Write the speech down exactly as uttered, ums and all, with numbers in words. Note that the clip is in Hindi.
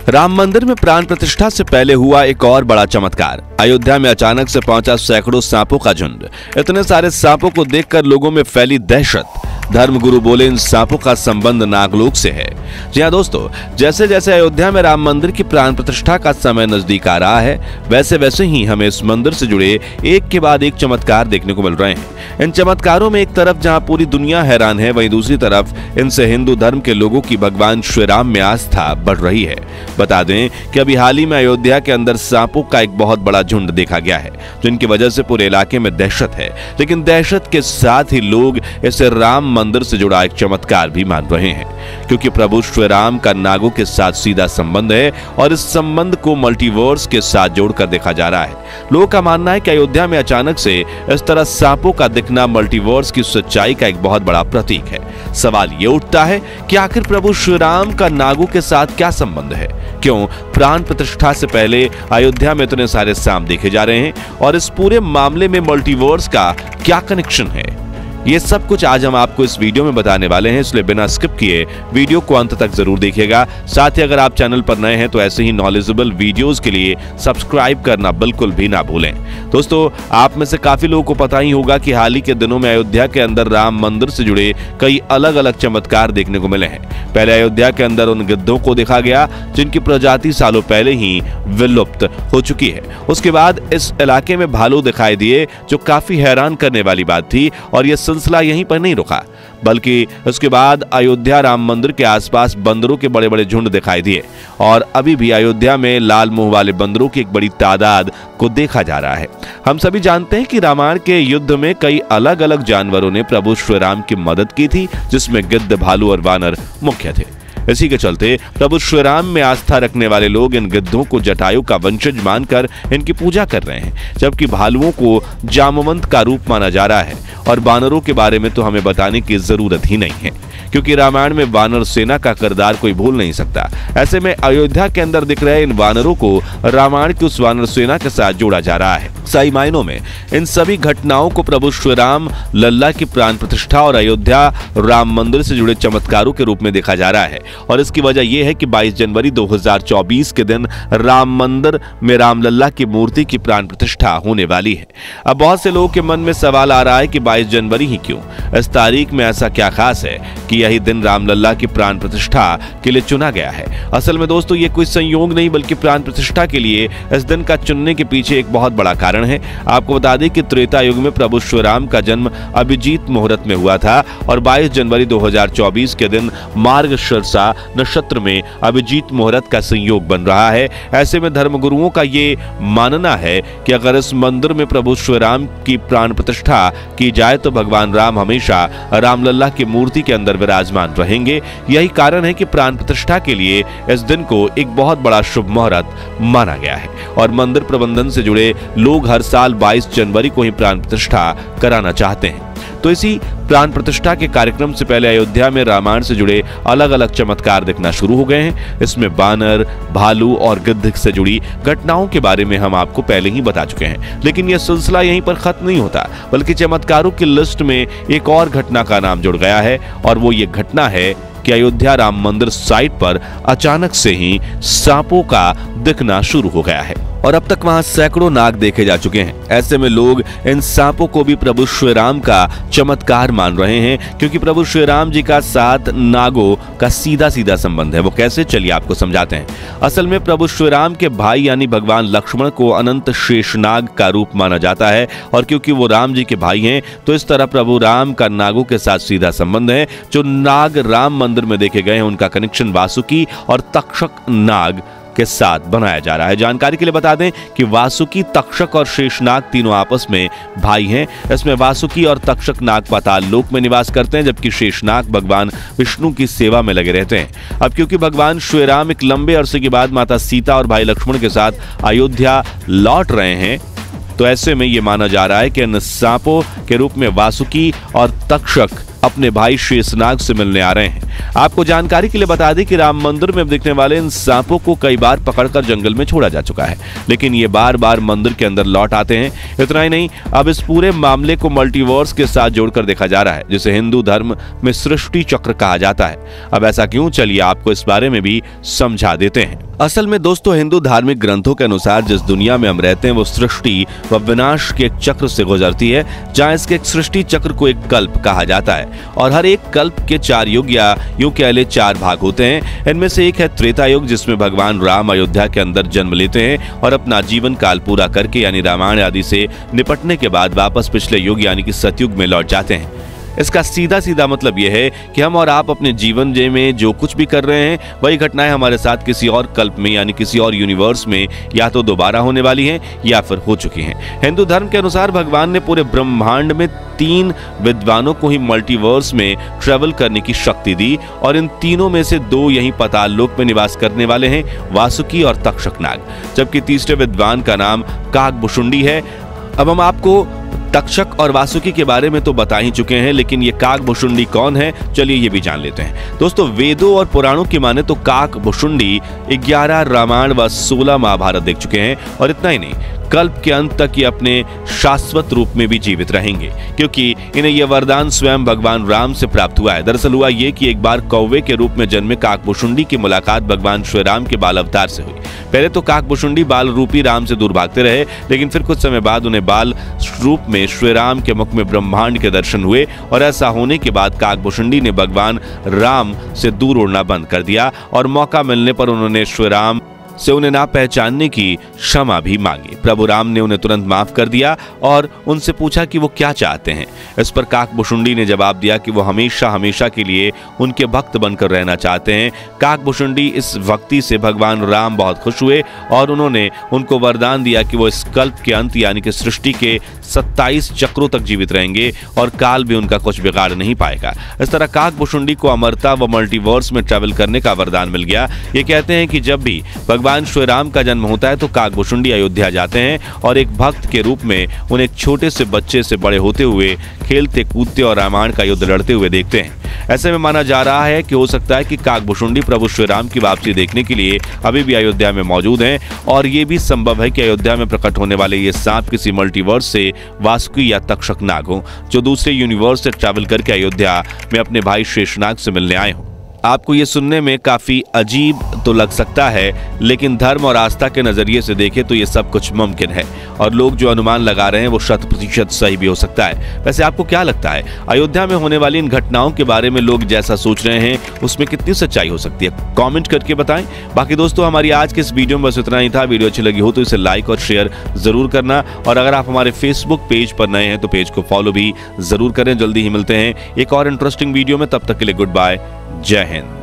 राम मंदिर में प्राण प्रतिष्ठा से पहले हुआ एक और बड़ा चमत्कार। अयोध्या में अचानक से पहुंचा सैकड़ों सांपों का झुंड। इतने सारे सांपों को देखकर लोगों में फैली दहशत। धर्मगुरु बोले इन सांपों का संबंध नागलोक से है। जी हां दोस्तों, जैसे जैसे अयोध्या में राम मंदिर की प्राण प्रतिष्ठा का समय नजदीक आ रहा है, वैसे वैसे ही हमें इस मंदिर से जुड़े एक के बाद एक चमत्कार देखने को मिल रहे हैं। इन चमत्कारों में एक तरफ जहां पूरी दुनिया हैरान है, वहीं दूसरी तरफ इनसे हिंदू धर्म के लोगों की भगवान श्री राम में आस्था बढ़ रही है। बता दें कि अभी हाल ही में अयोध्या के अंदर सांपों का एक बहुत बड़ा झुंड देखा गया है, जिनकी वजह से पूरे इलाके में दहशत है। लेकिन दहशत के साथ ही लोग इसे राम मंदिर से जुड़ा एक चमत्कार भी मान रहे हैं, क्योंकि प्रभु श्री राम का नागों के साथ सीधा संबंध है और इस संबंध को मल्टीवर्स के साथ जोड़कर देखा जा रहा है। लोगों का मानना है कि अयोध्या में अचानक से इस तरह सांपों का दिखना मल्टीवर्स की सच्चाई का एक बहुत बड़ा प्रतीक है। सवाल ये उठता है कि आखिर प्रभु श्री राम का नागों के साथ क्या संबंध है? क्यों प्राण प्रतिष्ठा से पहले अयोध्या में इतने सारे सांप देखे जा रहे हैं और इस पूरे मामले में मल्टीवर्स का क्या कनेक्शन है? ये सब कुछ आज हम आपको इस वीडियो में बताने वाले हैं, इसलिए बिना स्किप किए वीडियो को अंत तक जरूर देखिएगा। साथ ही अगर आप चैनल पर नए हैं तो ऐसे ही नॉलेजेबल वीडियोस के लिए सब्सक्राइब करना बिल्कुल भी ना भूलें। दोस्तों, आप में से काफी लोगों को पता ही होगा कि हाल ही के दिनों में अयोध्या के अंदर राम मंदिर से जुड़े कई अलग अलग चमत्कार देखने को मिले हैं। पहले अयोध्या के अंदर उन गिद्धों को देखा गया जिनकी प्रजाति सालों पहले ही विलुप्त हो चुकी है। उसके बाद इस इलाके में भालू दिखाई दिए, जो काफी हैरान करने वाली बात थी। और यह सिलसिला यहीं पर नहीं रुका, बल्कि उसके बाद अयोध्या राम मंदिर के आसपास बंदरों के बड़े बड़े झुंड दिखाई दिए और अभी भी अयोध्या में लाल मुंह वाले बंदरों की एक बड़ी तादाद को देखा जा रहा है। हम सभी जानते हैं कि रामायण के युद्ध में कई अलग अलग जानवरों ने प्रभु श्री राम की मदद की थी, जिसमें गिद्ध, भालू और वानर मुख्य थे। इसी के चलते प्रभु श्री राम में आस्था रखने वाले लोग इन गिद्धों को जटायु का वंशज मानकर इनकी पूजा कर रहे हैं, जबकि भालुओं को जामवंत का रूप माना जा रहा है। और वानरों के बारे में तो हमें बताने की जरूरत ही नहीं है, क्योंकि रामायण में वानर सेना का किरदार कोई भूल नहीं सकता। ऐसे में अयोध्या के अंदर दिख रहे इन वानरों को रामायण की उस वानर सेना के साथ जोड़ा जा रहा है। सही मायनों में इन सभी घटनाओं को प्रभु श्री राम लल्ला की प्राण प्रतिष्ठा और अयोध्या राम मंदिर से जुड़े चमत्कारों के रूप में देखा जा रहा है। और इसकी वजह यह है कि बाईस जनवरी दो हज़ार चौबीस के दिन राम मंदिर में राम लल्ला की मूर्ति की प्राण प्रतिष्ठा होने वाली है। अब बहुत से लोगों के मन में सवाल आ रहा है कि बाईस जनवरी ही क्यों? इस तारीख में ऐसा क्या खास है कि यही दिन राम लल्ला की प्राण प्रतिष्ठा के लिए चुना गया है? असल में दोस्तों, ये कोई संयोग नहीं, बल्कि प्राण प्रतिष्ठा के लिए इस दिन का चुनने के पीछे एक बहुत बड़ा कारण है। आपको बता दें कि त्रेता युग में प्रभु श्री राम का जन्म अभिजीत मुहूर्त में हुआ था और बाईस जनवरी दो हज़ार चौबीस के दिन मार्गशीर्षा नक्षत्र में अभिजीत मुहूर्त का संयोग बन रहा है। ऐसे में धर्मगुरुओं का ये मानना है कि अगर इस मंदिर में प्रभु श्री राम की प्राण प्रतिष्ठा की जाए तो भगवान राम हमेशा रामलल्ला की मूर्ति के अंदर विराजमान रहेंगे। यही कारण है कि प्राण प्रतिष्ठा के लिए इस दिन को एक बहुत बड़ा शुभ मुहूर्त माना गया है और मंदिर प्रबंधन से जुड़े लोग हर साल बाईस जनवरी को ही प्राण प्रतिष्ठा कराना चाहते हैं। तो इसी प्राण प्रतिष्ठा के कार्यक्रम से पहले अयोध्या में रामायण से जुड़े अलग अलग चमत्कार दिखना शुरू हो गए हैं। इसमें बानर, भालू और गिद्ध से जुड़ी घटनाओं के बारे में हम आपको पहले ही बता चुके हैं। लेकिन यह सिलसिला यहीं पर खत्म नहीं होता, बल्कि चमत्कारों की लिस्ट में एक और घटना का नाम जुड़ गया है और वो ये घटना है कि अयोध्या राम मंदिर साइट पर अचानक से ही सांपों का दिखना शुरू हो गया है और अब तक वहां सैकड़ों नाग देखे जा चुके हैं। ऐसे में लोग इन सांपों को भी प्रभु श्री राम का चमत्कार मान रहे हैं, क्योंकि प्रभु श्री राम जी का साथ नागों का सीधा सीधा संबंध है। वो कैसे, चलिए आपको समझाते हैं। असल में प्रभु श्री राम के भाई यानी भगवान लक्ष्मण को अनंत शेषनाग का रूप माना जाता है और क्योंकि वो राम जी के भाई हैं, तो इस तरह प्रभु राम का नागों के साथ सीधा संबंध है। जो नाग राम मंदिर में देखे गए हैं, उनका कनेक्शन वासुकी और तक्षक नाग के साथ बनाया जा रहा है। जानकारी के लिए बता दें कि वासुकी, तक्षक और शेषनाग तीनों आपस में भाई हैं। इसमें वासुकी और तक्षक नाग पाताल लोक में निवास करते हैं, जबकि शेषनाग भगवान विष्णु की सेवा में लगे रहते हैं। अब क्योंकि भगवान श्री राम एक लंबे अरसे के बाद माता सीता और भाई लक्ष्मण के साथ अयोध्या लौट रहे हैं, तो ऐसे में यह माना जा रहा है कि इन सांपों के रूप में वासुकी और तक्षक अपने भाई शेषनाग से मिलने आ रहे हैं। आपको जानकारी के लिए बता दें कि राम मंदिर में दिखने वाले इन सांपों को कई बार पकड़कर जंगल में छोड़ा जा चुका है, लेकिन ये बार बार मंदिर के अंदर लौट आते हैं। इतना ही नहीं, अब इस पूरे मामले को मल्टीवर्स के साथ जोड़कर देखा जा रहा है, जिसे हिंदू धर्म में सृष्टि चक्र कहा जाता है। अब ऐसा क्यों, चलिए आपको इस बारे में भी समझा देते हैं। असल में दोस्तों, हिंदू धार्मिक ग्रंथों के अनुसार जिस दुनिया में हम रहते हैं वो सृष्टि व विनाश के एक चक्र से गुजरती है, जहां इसके एक सृष्टि चक्र को एक कल्प कहा जाता है और हर एक कल्प के चार युग या यूं कह ले चार भाग होते हैं। इनमें से एक है त्रेता युग, जिसमें भगवान राम अयोध्या के अंदर जन्म लेते हैं और अपना जीवन काल पूरा करके यानी रामायण आदि से निपटने के बाद वापस पिछले युग यानी कि सतयुग में लौट जाते हैं। इसका सीधा सीधा मतलब यह है कि हम और आप अपने जीवन में जो कुछ भी कर रहे हैं वही घटनाएं हमारे साथ किसी और कल्प में यानी किसी और यूनिवर्स में या तो दोबारा होने वाली हैं या फिर हो चुकी हैं। हिंदू धर्म के अनुसार भगवान ने पूरे ब्रह्मांड में तीन विद्वानों को ही मल्टीवर्स में ट्रेवल करने की शक्ति दी और इन तीनों में से दो यहीं पाताल लोक में निवास करने वाले हैं, वासुकी और तक्षक नाग, जबकि तीसरे विद्वान का नाम काकभुशुंडी है। अब हम आपको तक्षक और वासुकी के बारे में तो बता ही चुके हैं, लेकिन ये काकभुशुंडी कौन है, चलिए ये भी जान लेते हैं। दोस्तों, वेदों और पुराणों की माने तो काकभुशुंडी ग्यारह रामायण व सोलह महाभारत देख चुके हैं और इतना ही नहीं, कल्प के अंत तक ये अपने शाश्वत रूप में भी जीवित रहेंगे, क्योंकि इन्हें यह वरदान स्वयं भगवान राम से प्राप्त हुआ है। दरअसल हुआ ये कि एक बार कौवे के रूप में जन्मे काकभुशुंडी की मुलाकात भगवान श्री राम के बाल अवतार से हुई। पहले तो काकभुशुंडी बाल रूपी राम से दूर भागते रहे, लेकिन फिर कुछ समय बाद उन्हें बाल रूप में श्री राम के मुख में ब्रह्मांड के दर्शन हुए और ऐसा होने के बाद काकभुशुंडी ने भगवान राम से दूर उड़ना बंद कर दिया और मौका मिलने पर उन्होंने श्री राम से उन्हें ना पहचानने की क्षमा भी मांगी। प्रभु राम ने उन्हें तुरंत माफ कर दिया और उनसे पूछा कि वो क्या चाहते हैं। इस पर काकभुशुंडी ने जवाब दिया कि वो हमेशा हमेशा के लिए उनके भक्त बनकर रहना चाहते हैं। काकभुशुंडी इस भक्ति से भगवान राम बहुत खुश हुए और उन्होंने उनको वरदान दिया कि वो इस कल्प के अंत यानी कि सृष्टि के सत्ताईस चक्रों तक जीवित रहेंगे और काल भी उनका कुछ बिगाड़ नहीं पाएगा। इस तरह काकभुशुंडी को अमरता व मल्टीवर्स में ट्रैवल करने का वरदान मिल गया। ये कहते हैं कि जब भी भगवान श्री राम का जन्म होता है तो काकभुशुंडी अयोध्या जाते हैं और एक भक्त के रूप में उन्हें एक छोटे से बच्चे से बड़े होते हुए खेलते कूदते और रामायण का युद्ध लड़ते हुए देखते हैं। ऐसे में माना जा रहा है कि हो सकता है कि काकभुशुंडी प्रभु श्री राम की वापसी देखने के लिए अभी भी अयोध्या में मौजूद हैं और ये भी संभव है कि अयोध्या में प्रकट होने वाले ये सांप किसी मल्टीवर्स से वासुकी या तक्षक नाग हो, जो दूसरे यूनिवर्स से ट्रैवल करके अयोध्या में अपने भाई शेषनाग से मिलने आए हों। आपको ये सुनने में काफी अजीब तो लग सकता है, लेकिन धर्म और आस्था के नजरिए से देखें तो ये सब कुछ मुमकिन है और लोग जो अनुमान लगा रहे हैं वो शत प्रतिशत सही भी हो सकता है। वैसे आपको क्या लगता है, अयोध्या में होने वाली इन घटनाओं के बारे में लोग जैसा सोच रहे हैं उसमें कितनी सच्चाई हो सकती है? कमेंट करके बताएं। बाकी दोस्तों, हमारी आज के इस वीडियो में बस इतना ही था। वीडियो अच्छी लगी हो तो इसे लाइक और शेयर जरूर करना और अगर आप हमारे फेसबुक पेज पर नए हैं तो पेज को फॉलो भी जरूर करें। जल्दी ही मिलते हैं एक और इंटरेस्टिंग वीडियो में, तब तक के लिए गुड बाय, जय हिंद।